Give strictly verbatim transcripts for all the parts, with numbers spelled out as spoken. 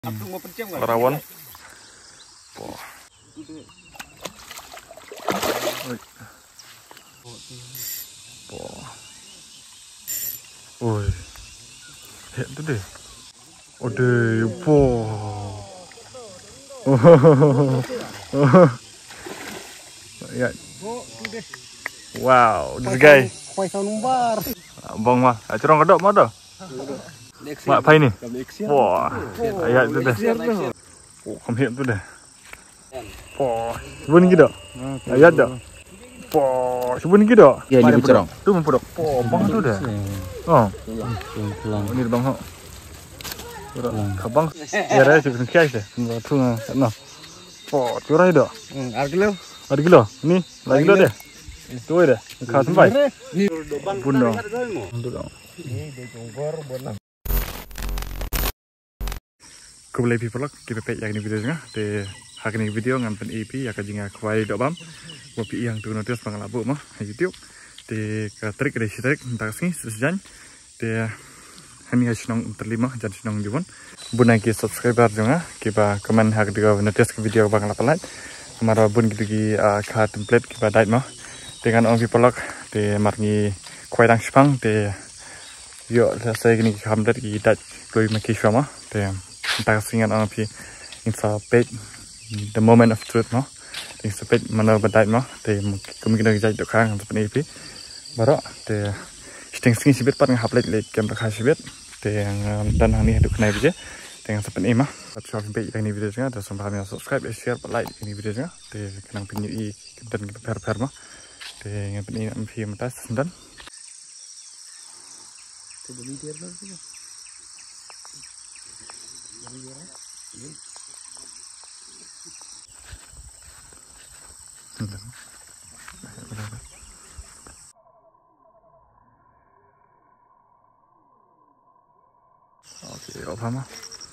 Rawan. Wah. Wah. Oi. Lihat tu deh. Ode, po. Lihat. Wow, this guy. Bong mah, curang kedok mah dah. Mak pai ni. Wah, ayat tu dah. Oh, kami tu dah. Wah, sebun gitu. Ayat dah. Wah, sebun gitu. Ya, ni curang. Tu mempodok. Oh, bang tu dah. Oh. Ni bang hok. Kabang. Ya dah, cukup kiai dah. Tu nah. Oh, curah dah. Ada kilo. Ada kilo. Ni, lagi kilo dah. Tu dah. Kau sampai. Ni bun dong. Tu dong. Ni dia jongkor bonang. Kembali people kita pek yang ni video nga te hak ni video ngan pen E P ya ka jinga kwai dok bam mo pi yang tu notice pang labu mah YouTube te ka trik de trik tak sini sejan te hani ha snong terlima jan snong jubon bun ki subscriber jonga ki ba comment hak de notice ke video bang lapalat amara bun gitu ki ka template ki ba dait mah dengan ong people te marni kwai dang spang te yo saya gini kamdat ki dait kloi maki shama te tak singan orang pi insa page the moment of truth no insa page mana badai no te kemungkinan jadi dokang seperti ini baru te sting sing sibet pat ngaplet le kamera kha sibet te dan hani hidup kena bija te seperti ini mah subscribe page ini video nya dan sampai kami subscribe share like ini video nya te kenang pinyu i dan per per mah te yang penting ampi matas dan te beli dia lagi. Oke, apa mah?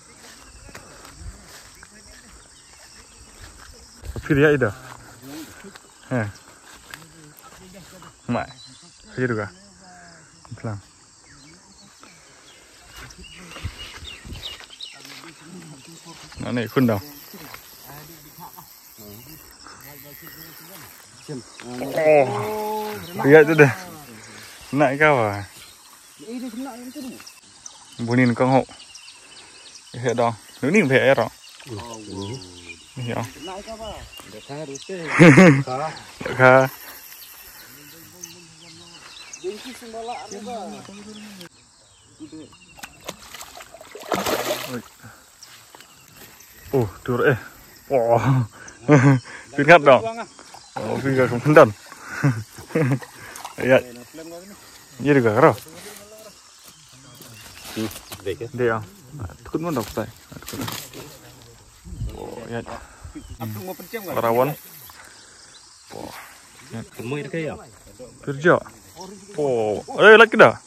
Apa dia itu? Eh, mak, hidup kah? Pelan. Nó này khôn đâu. Lihat tu dah. Nak kau ah. Bunin kau hok. Lihat dong. Lu ni phe rồi. Hiểu. Kha. Oh, tur eh. Wow. Pingat dong. Oh, pingat kemudian. Ya. Iya juga karo. Dia. Tukun mon dok sai. Oh, ya. Rawan. Oh. Ya, kemui dekat ya. Kerja. Oh, eh lagi dah.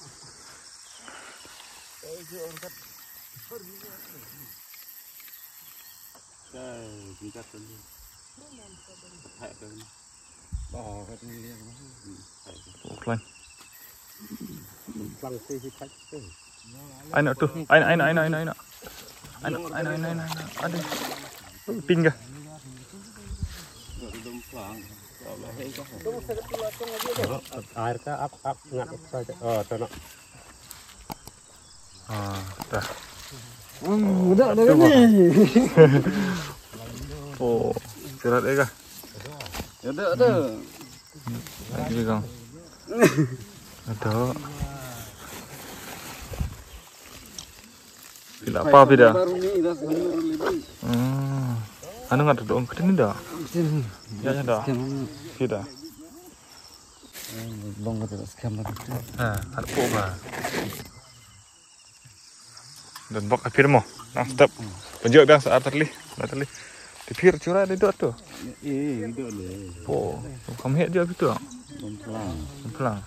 Aina tuh, aina aina aina aina aina, aina aina aina aina, ada, tinggal. Air ka up up ngat saja. Oh, tanah. Ah, dah. Hmm, udah ada ni. Oh, cerat eh kah? Ada ada. Lagi kang. Ada. Tidak apa beda. Hmm. Anu nggak ada dong kedini dah. Ya ya dah. Tidak. Bang kata skam ada. Nah, ada apa? Dan bok akhir mo. Nah, stop. Penjauh biasa saat terlih, terlih. Dipir curah ada dua tu. Eh, itu le. Oh, kamu lihat dia gitu. Pelang. Pelang.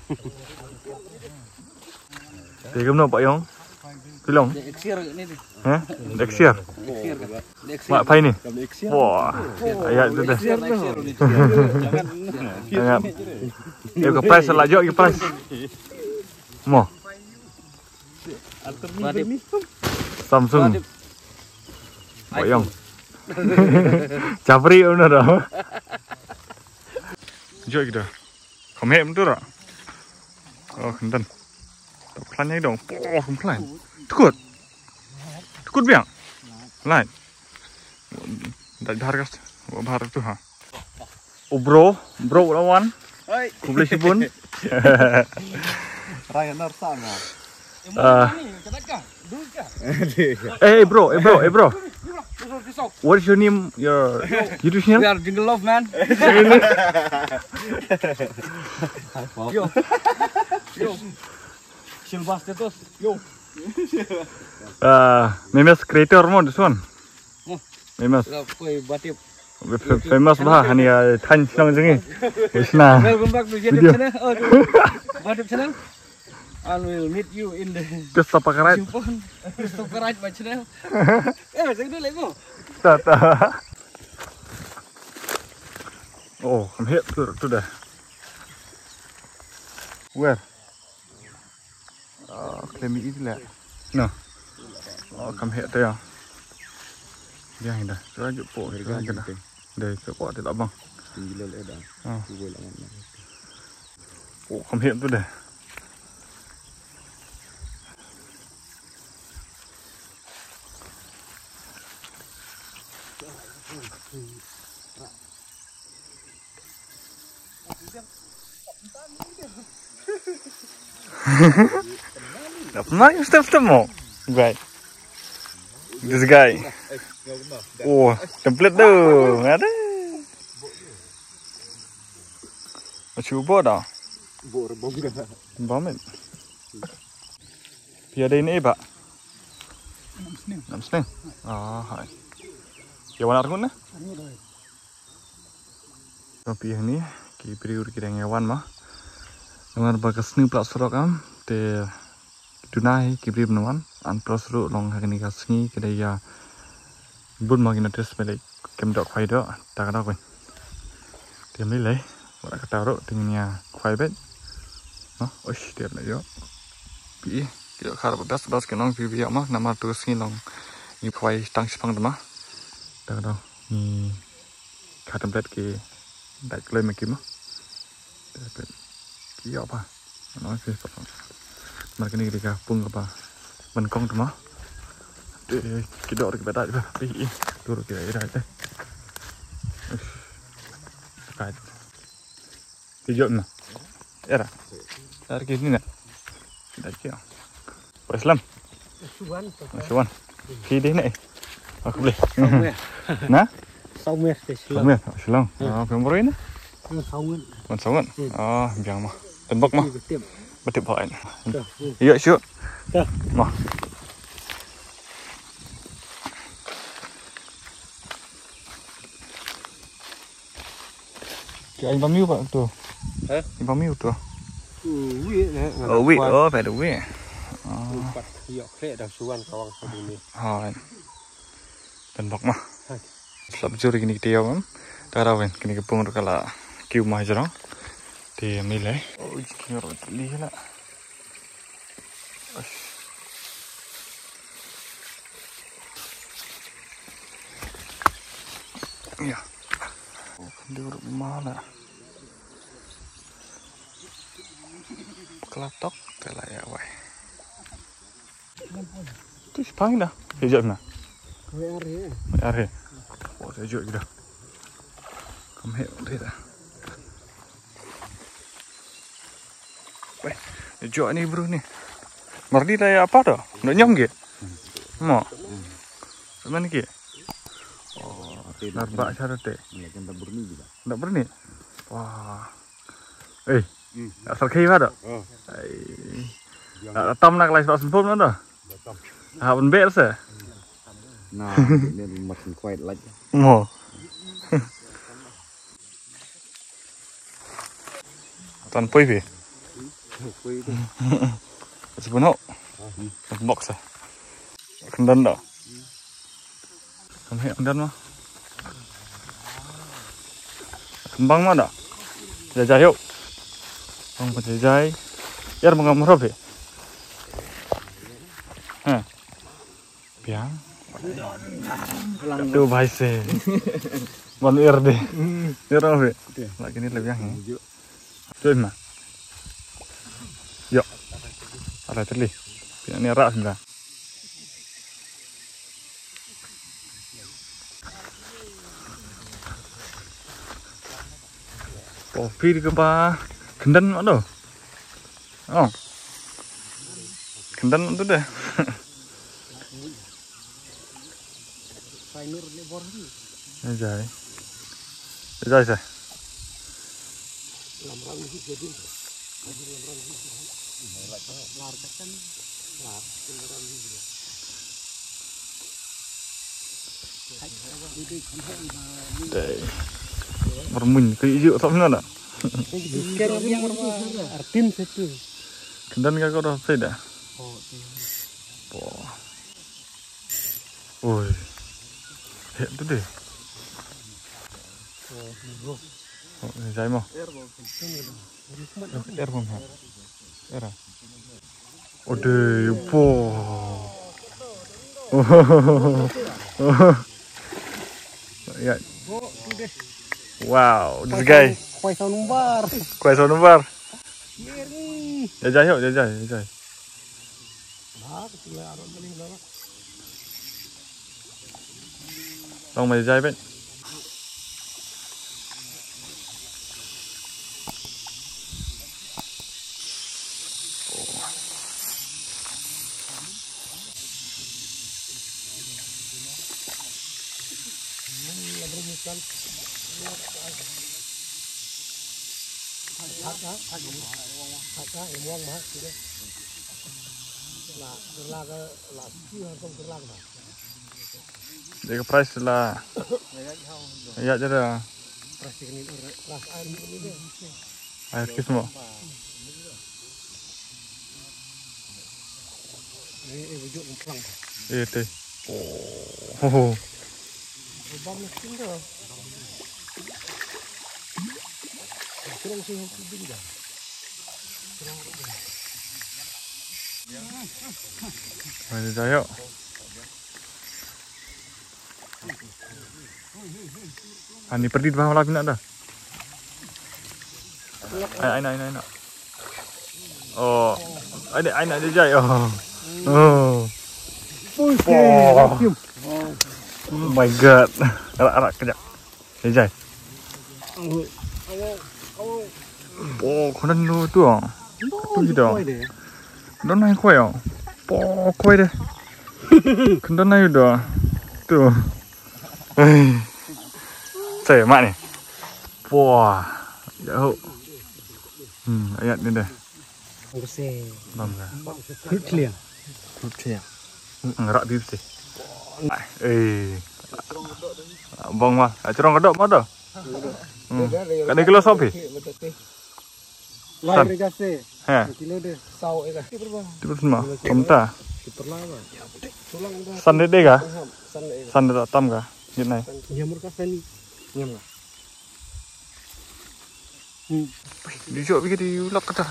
Dia kemana Pak Yong? Pilong. Deksir ni tu. Hah? Deksir. Mak pai ni. Wah, ayat tu dah. Jangan. Ya ke price lah jauh ke price. Mo. Samsung. Boyong. Capri udah dah. Jauh kita. Không hẹn nữa rồi. Ờ, khẩn tân. Đọc khăn nháy đồng. Ồ, không khăn. Thức cột. Thức cột biang. Lain. Dari harga. Harga tuh ha. Oh bro. Bro lawan. Oi. Kubli sibun. Raya sama. Uh, hey bro, hey bro, hey bro. What is your name? Your YouTube channel? We are Jingle Love, man. Yo. Yo. Silvestre tos. Yo. Uh, famous creator mo this one. Famous. Koi batip. Famous bah hani tan sinong jengi. Isna. Welcome back to YouTube channel. Oh, batip channel. I will meet you in the Just stop pakai right. Stop right my channel. Eh, macam tu lagi mo. Tak. Oh, I'm hit tuh tuh dah. Where? Oh, claim itu lah. No. Oh, come hit tu ya. Dia ini dah. Saya jumpa po. Dia kena. Dia cuba dia tak bang. Gila le dah. Oh. Oh, come hit tu dah. Tak pernah yang step-step mau. Guy. This guy. Oh, template tu. Ada. Cuba dah. Bomit. Piada ini pak. Enam seneng. Ah, hai. Yang warna rukun na? Tapi yang ni, kipri ur kita ngewan mah. Dengan bagas ni plat surok am, te dunai kipri benuan, an plat surok long hakini kasngi kita ya bun magina tes balik kem dok kwai dok, tak ada kan. Dia milih, orang kata rok tingginya kwai bet. Nah, oish dia nak yo. Pi, kita kalau bebas bebas kenong pi pi mah, nama tu sini long ni kwai tang sipang tu mah. Tak ada ni kata template ke đại lên mà kiếm á, ký áo ba, nói về phần mà cái này thì cả bung cả mình công thôi mà, để cái độ được cái đại ba, đi tôi được cái đại đây, cái cái dọn nè, đây là, đây cái gì nè, đại kia, vậy lắm, suan, khi đến này, không đi, nè. Sáu mươi, sáu mươi, Silang. Ah, berapa ini? Sáu mươi. Sáu mươi. Ah, biang mah. Tembak mah. Betip poin. Iya, syuk. Mah. Cái anh bao nhiêu bạn tu? Hả? Anh bao nhiêu tu? Ui, Ở vị, ở phải được vị. Bắt hiệu khệ đặc suan kawang sa dini. Hai. Tembak mah. Selapjur gini dia kan, tarawen gini kepung kala kiu mah jarang, dia milih. Oh, gini orang teli lah. Ya, oh, dia orang mana? Kelatok, telah ya, wah. Tu sepang dah, hijau na. Are. Are. Oh, saya juga gitu. Kamu hek udah dah. Weh, jual ni bro ni. Mardi dah apa dah? Nak nyam ke? Mau? Mana ke? Oh, narba cara teh. Tak berni juga. Tak berni? Wah. Eh, asal kaya ada? Oh. Eh, tak tam nak lagi sebab sempurna dah. Betul. Ah, pun bel sah. Nah, ini makin kuat lagi. Mau? Tan pui pi. Pui tu. Sebenarnya, box ah. Kendan dah. Kamu kendan mah. Kembang mana? Jajah yuk. Bang jajah. Yar mengamur apa? Hah. Biang. Tuh भाई से मन ir deh. Ir apa? Lagi ini lebih yang ini. Tuh mah. Yuk. Ada terli. Ini rak sudah. Kopi di kepala gendan mana? Oh. Gendan itu deh. Jai. Jai sih. Đây. Bermin ke hijau tak benar tak? Artin satu. Kendan kau dah saya dah. Oh. Oi. Heh tu deh. Oh, jai mau. Air pun ha. Air. Ode, po. Ya. Wow, this guy. Kuai sau numbar. Kuai sau numbar. Ya jai yuk, ya jai, ya jai. Tông mày jai bên. Jadi price lah. Ya jadi. Air kis mau. Iya teh. Oh. Mày ra hiệu. Ani pergi di bawah lagi nak dah. Ai ai ai ai nak. Oh, ada ai nak dia jai. Oh. Oh. Oh my god. Arak-arak kejap. Dia jai. Oh, kau dah lu tu ah. Tu gitu. Dah naik kau ya. Oh, kau deh. Kau dah naik dah. Tu. Eh. Saya mak ni. Wah, jauh. Hmm, ayat ni dah. Bersih. Bangga. Good clear. Good clear. Ngerak di sini. Eh. Bang mah, curang kedok mah dah. Hmm. Kan kilo sopi. Lahir kasih. Ha. Kilo deh. Sau ega. Tiba semua. Komta. Perlama. Tulang dah. Sande deh kah? Sande. Sande tak tam kah? Jadi naik. Jamur kasih. Nyam lah. Hmm. Di jauh pergi di ulak kata.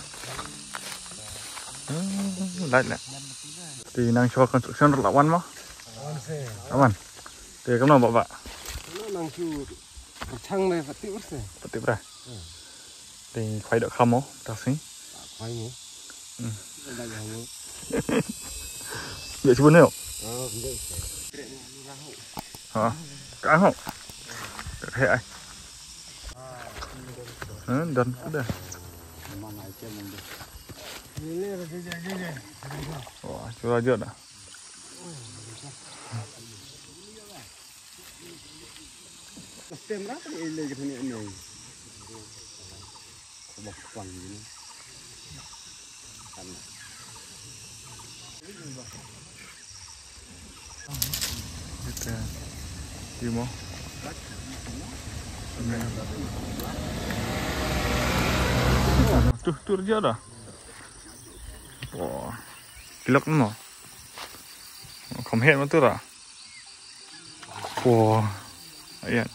Hmm, light lah. Di nang show construction lawan mah. Lawan saya. Lawan. Di kamu nak bawa? Nang show. Chang này phải tiêu rồi. Phải tiêu ra. Thì khoai đậu khăm không? Tao xin. Khoai mu. Ừ. Đây là mu. Vậy chứ bốn hiểu. Ờ, cũng được. Hả? Cá không? Được hệ ai? Ừ, đần cứ đây. Ủa, chú ra chưa đã? Tem berapa ini ke sini ini? Bok pang ini. Kan. Kita Timo. Tuh, tuh dia dah. Wah. Kilok mana? Không hết mà tôi à? Wow. Ayan.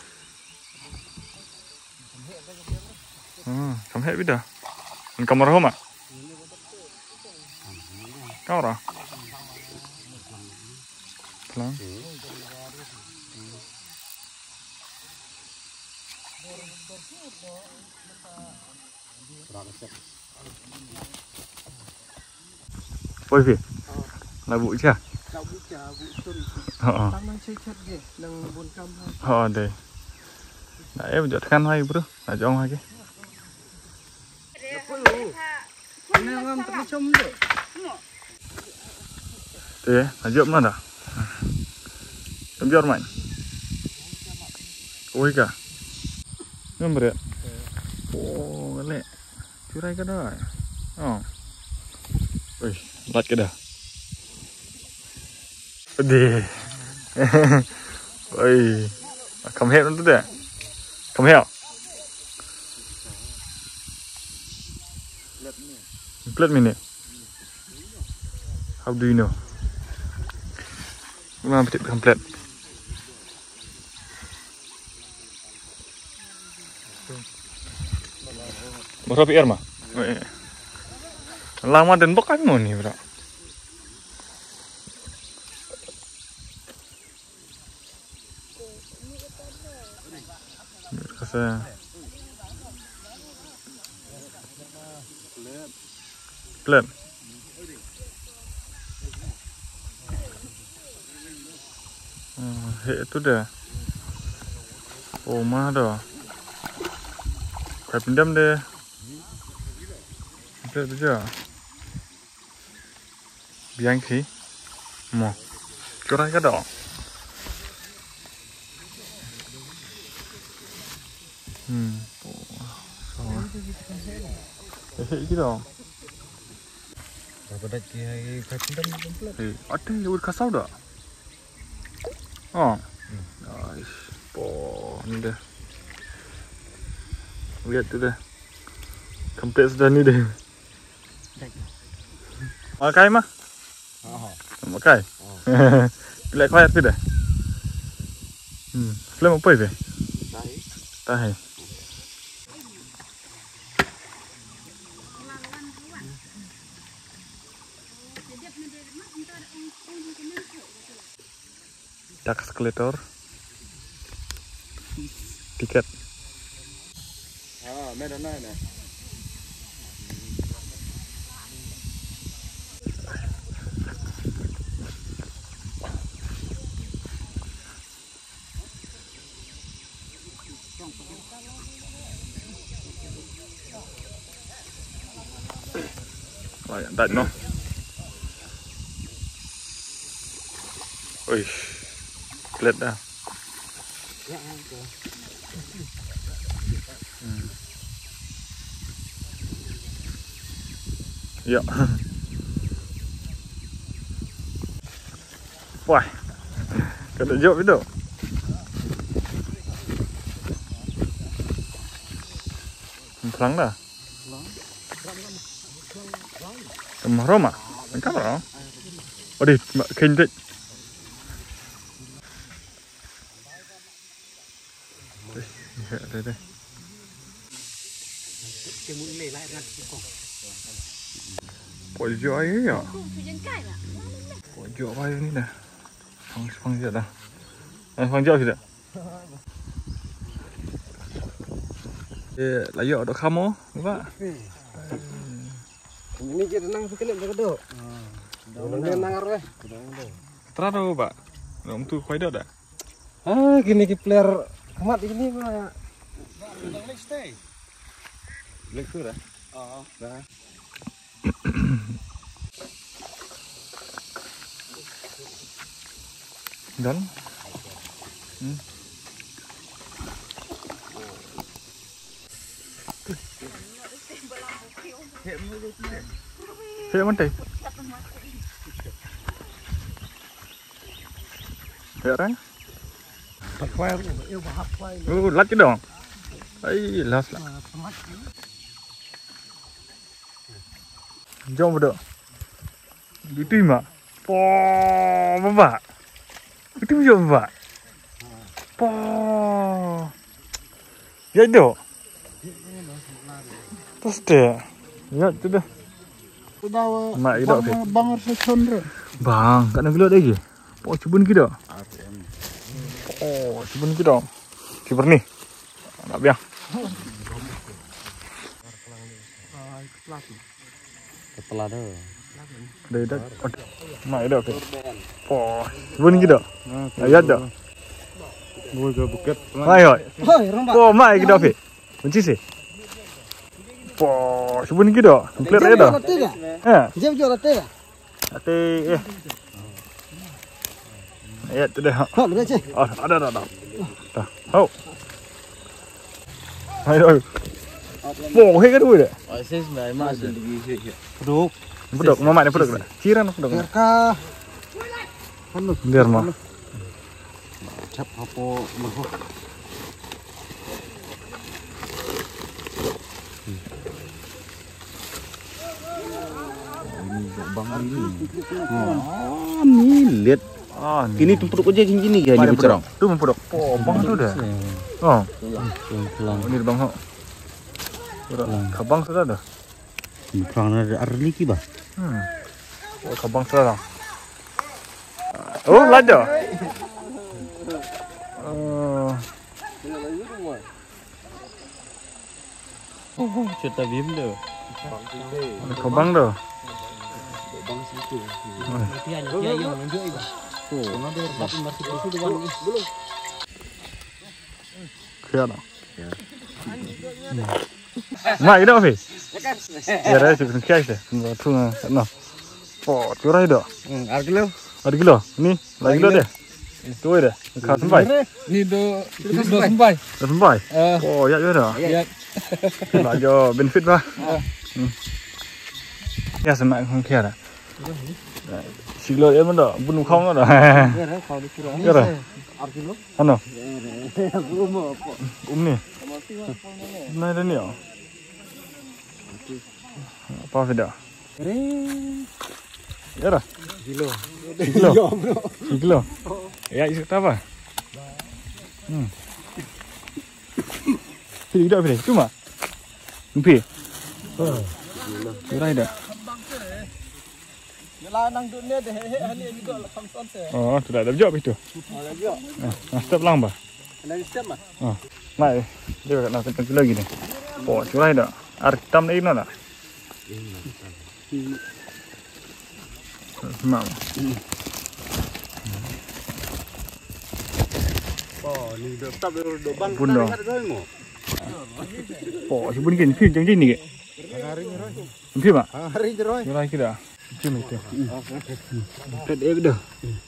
Hmm, không hết biết được. Mình cầm vào không ạ? Cao rồi. lang. Ôi kìa, là bụi chưa? Đau bụi chả bụi suri. Ờ. Tao mang chơi chất kìa, đừng buồn cam thôi. Ờ đây. Đấy em chọn khăn hay bro, là cho ông hai cái. Anh em ăn tao trông được. Thế là dượm nó à? Em dượm mạnh. Ôi cả. Ngâm bật. Ồ, cái lẹ. Chú đây cái đó à? Ờ. Ui, lật cái đó. Đi. Ui. Không heo nó tốt đấy. Không heo. Let me know. How do you know? Gimana betul komplit? Berapa P R mah? Lama dan bekan mau nih bro. Rasa. Pelan. Hmm, itu dah. Oh mah dah. Kayak pinjam deh. Itu aja. Biang sih. Mau. Curang ke dong. Hmm. So. Eh, gitu dong. Dapat lagi kayak pinjam komplit. Eh, ada yang udah kasau dah. Oh. Nice. Oh, ini dah. Lihat tu dah. Komplit sudah ni dah. Makai mah? Oh. Makai. Pilih kau tu dah. Hmm. Film apa ini? Tahi. Tahi. Tax collector. Tiket. Ah, medan mana? Rồi, tận nó. Ui, lết ra. Dạ. Wow, cái đó dội biết đâu. Phẳng dah. Mahram ah? Engkau mana? Oh di, kintik. Đây đây. Bộ giỏi ấy à? Bộ giỏi bay ini dah. Fang fang dia dah. Eh fang jauh sudah. Eh layak dok kamu, Pak. Ini kita nang sekali jaga tu. Nang nang arwah. Terlalu Pak. Nom tu kau dah dah. Ah, gini ki player amat ini Pak. Next day. Next dah. Oh, dah. Dan. Hmm. Hei mana? Hei orang? Pakai yêu bahap pakai. Oh, lát cái dong. Ay, lát lah. Jom berdua. Itu mah. Oh, bapak. Itu jom bapak. Oh. Ya itu. Terus deh. Ya itu dah. Sudah Mak itu. Bangar secondre. Bang, kat nak gelut lagi. Oh, cubun gitu. Oh, cubun gitu. Kiper nih. Enggak biang. Setelah dah. Đây đất. Mày được. Oh, cubun gitu. Ayat dah. Ngồi ke bukit. Mai rồi. Oi, romba. Oh, mai gitu apa? Benci sih. Oh, cubun gitu. Komplit aja dah. Eh, Jam jual teh. ate eh. Ayat tu dah. Kok ada cek. Oh, ada ada ada. Dah. Oh. Hai rồi. Bổ hết cái đuôi đấy. Ở trên này mà gì Duduk. Bedok, mama ini bedok dah. Ciran bedok. Ka. Biar mah. Chắp apa mahu. Ini bang ini. Oh, ni lihat. Ah, Kini tumpuk aja gini ya ni bercerang. Tu bedok. Oh, bang tu dah. Oh, Pelan. ini bang ho. Kabang sudah dah. Pelan ada arli ki bah. Hmm. Oh, kabang sudah dah. Oh, lada. Oh, Oh, cerita bim dah. kabang dah. Kaya dah. Mai dah apa? Ya dah, cukup kaya sih. Tu na, na. Oh, curah dah. Ar kilo. Ada kilo. Ni, lagi kilo deh. Tu deh. Kau sampai. Ni do do sampai. Dah sampai. Oh, ya ya dah. Ya. Lah jo benefit bah. Hmm. Ya sama không kia dah. Xí lợn em đó, bún không đó dah. Ya dah. Ar kilo. Ano? Um ni. Nah, dah ni ah. Apa sudah? Ya dah. Kilo. Kilo. Kilo. Ya, itu apa? Hmm. Pilih dah pilih. Tu mah. Pilih. Oh. Kira dah. Yalah nang dunia deh hani juga lah kamson teh. Oh, sudah ada job itu. Ada juga. Nah, step lang bah. Ada step mah. Oh. Mai, dia nak nak kena lagi ni. Oh, curah dah. Artam ni mana dah? Mam. Oh, ni dah tak dah bang. Pun dah. Oh, cuma ni kan film macam ni ke? Film ah? Hari jeroi. Curah kita. Film itu. Red egg dah.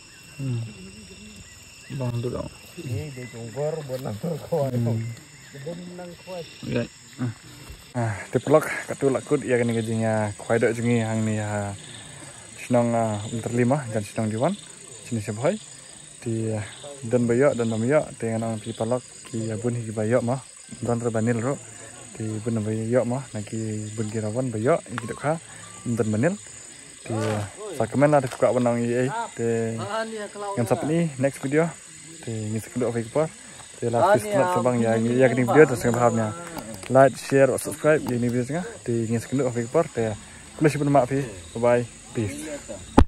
Bang tu dah. Ni dia jongkor buat nang koi. Buat nang koi. Ya. Ah, tepelok katu lakut ya kan gajinya kuai dok jengi hang ni ha. Senang terlima dan senang diwan. Sini sebai. Di dan bayak dan namaya dengan orang pi palak ki bun hi bayak mah. Dan terbanil ro. Di bun bayak mah naki bun girawan bayak hidup kha dan banil. Di sakemen ada kuka benang i di yang sap ni next video. Di ngisi kedua Facebook. Di lapis nak sebang ya ya kini video terus pahamnya. Like, share, subscribe di ini video tengah di ngisi kedua Facebook. Di kulis pun mak pi. Bye bye. Peace.